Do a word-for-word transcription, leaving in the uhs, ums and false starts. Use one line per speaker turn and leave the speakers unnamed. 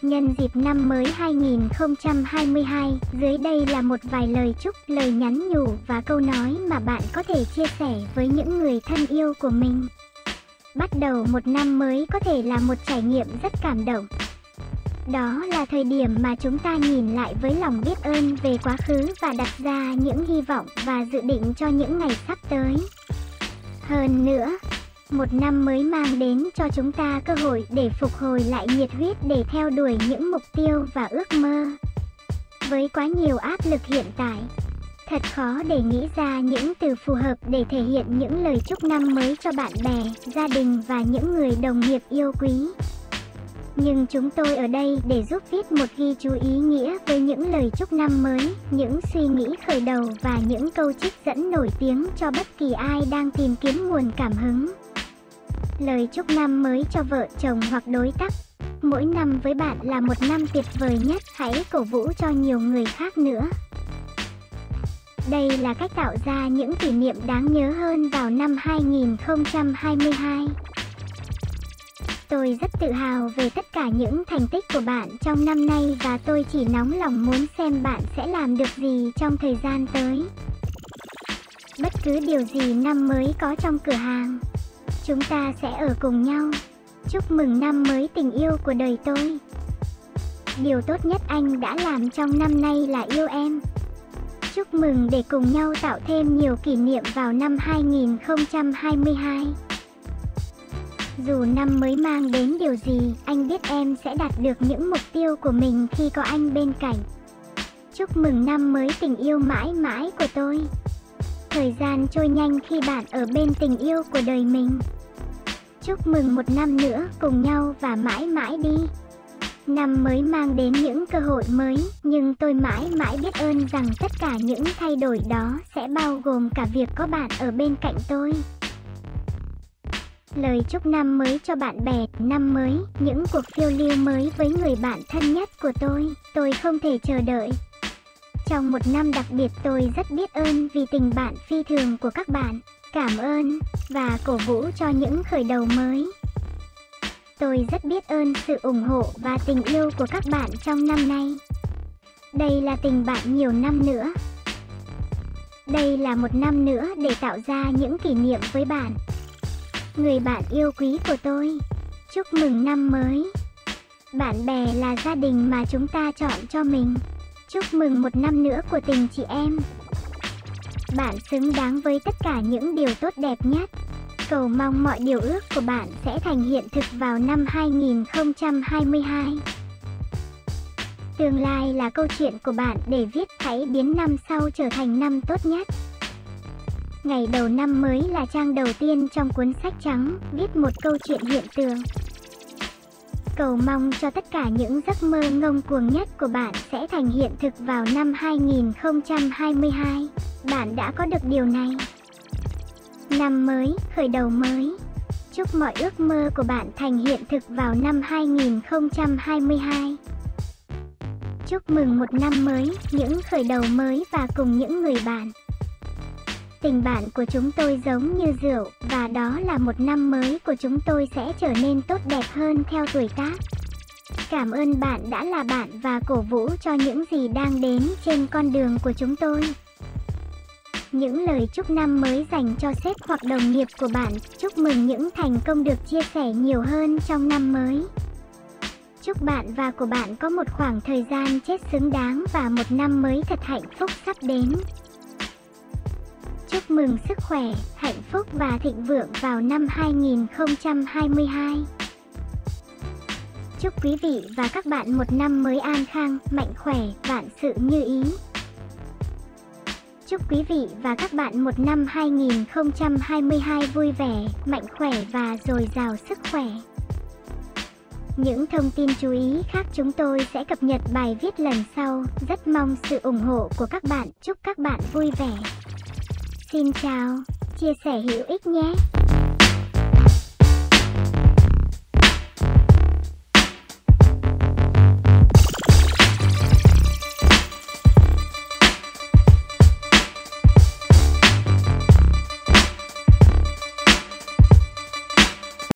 Nhân dịp năm mới hai nghìn không trăm hai mươi hai, dưới đây là một vài lời chúc, lời nhắn nhủ và câu nói mà bạn có thể chia sẻ với những người thân yêu của mình. Bắt đầu một năm mới có thể là một trải nghiệm rất cảm động. Đó là thời điểm mà chúng ta nhìn lại với lòng biết ơn về quá khứ và đặt ra những hy vọng và dự định cho những ngày sắp tới. Hơn nữa, một năm mới mang đến cho chúng ta cơ hội để phục hồi lại nhiệt huyết để theo đuổi những mục tiêu và ước mơ. Với quá nhiều áp lực hiện tại, thật khó để nghĩ ra những từ phù hợp để thể hiện những lời chúc năm mới cho bạn bè, gia đình và những người đồng nghiệp yêu quý. Nhưng chúng tôi ở đây để giúp viết một ghi chú ý nghĩa với những lời chúc năm mới, những suy nghĩ khởi đầu và những câu trích dẫn nổi tiếng cho bất kỳ ai đang tìm kiếm nguồn cảm hứng. Lời chúc năm mới cho vợ chồng hoặc đối tác. Mỗi năm với bạn là một năm tuyệt vời nhất, hãy cổ vũ cho nhiều người khác nữa. Đây là cách tạo ra những kỷ niệm đáng nhớ hơn vào năm hai nghìn không trăm hai mươi hai. Tôi rất tự hào về tất cả những thành tích của bạn trong năm nay và tôi chỉ nóng lòng muốn xem bạn sẽ làm được gì trong thời gian tới. Bất cứ điều gì năm mới có trong cửa hàng, chúng ta sẽ ở cùng nhau. Chúc mừng năm mới tình yêu của đời tôi. Điều tốt nhất anh đã làm trong năm nay là yêu em. Chúc mừng để cùng nhau tạo thêm nhiều kỷ niệm vào năm hai nghìn không trăm hai mươi hai. Dù năm mới mang đến điều gì, anh biết em sẽ đạt được những mục tiêu của mình khi có anh bên cạnh. Chúc mừng năm mới tình yêu mãi mãi của tôi. Thời gian trôi nhanh khi bạn ở bên tình yêu của đời mình. Chúc mừng một năm nữa cùng nhau và mãi mãi đi. Năm mới mang đến những cơ hội mới, nhưng tôi mãi mãi biết ơn rằng tất cả những thay đổi đó sẽ bao gồm cả việc có bạn ở bên cạnh tôi. Lời chúc năm mới cho bạn bè. Năm mới, những cuộc phiêu lưu mới với người bạn thân nhất của tôi. Tôi không thể chờ đợi. Trong một năm đặc biệt, tôi rất biết ơn vì tình bạn phi thường của các bạn. Cảm ơn và cổ vũ cho những khởi đầu mới. Tôi rất biết ơn sự ủng hộ và tình yêu của các bạn trong năm nay. Đây là tình bạn nhiều năm nữa. Đây là một năm nữa để tạo ra những kỷ niệm với bạn. Người bạn yêu quý của tôi, chúc mừng năm mới. Bạn bè là gia đình mà chúng ta chọn cho mình. Chúc mừng một năm nữa của tình chị em. Bạn xứng đáng với tất cả những điều tốt đẹp nhất. Cầu mong mọi điều ước của bạn sẽ thành hiện thực vào năm hai nghìn không trăm hai mươi hai. Tương lai là câu chuyện của bạn để viết, hãy biến năm sau trở thành năm tốt nhất. Ngày đầu năm mới là trang đầu tiên trong cuốn sách trắng, viết một câu chuyện hiện tượng. Cầu mong cho tất cả những giấc mơ ngông cuồng nhất của bạn sẽ thành hiện thực vào năm hai nghìn không trăm hai mươi hai. Bạn đã có được điều này. Năm mới, khởi đầu mới. Chúc mọi ước mơ của bạn thành hiện thực vào năm hai nghìn không trăm hai mươi hai. Chúc mừng một năm mới, những khởi đầu mới và cùng những người bạn. Tình bạn của chúng tôi giống như rượu, và đó là một năm mới của chúng tôi sẽ trở nên tốt đẹp hơn theo tuổi tác. Cảm ơn bạn đã là bạn và cổ vũ cho những gì đang đến trên con đường của chúng tôi. Những lời chúc năm mới dành cho sếp hoặc đồng nghiệp của bạn. Chúc mừng những thành công được chia sẻ nhiều hơn trong năm mới. Chúc bạn và của bạn có một khoảng thời gian chết xứng đáng và một năm mới thật hạnh phúc sắp đến. Chúc mừng sức khỏe, hạnh phúc và thịnh vượng vào năm hai nghìn không trăm hai mươi hai. Chúc quý vị và các bạn một năm mới an khang, mạnh khỏe, vạn sự như ý. Chúc quý vị và các bạn một năm hai nghìn không trăm hai mươi hai vui vẻ, mạnh khỏe và dồi dào sức khỏe. Những thông tin chú ý khác chúng tôi sẽ cập nhật bài viết lần sau. Rất mong sự ủng hộ của các bạn. Chúc các bạn vui vẻ. Xin chào, chia sẻ hữu ích nhé.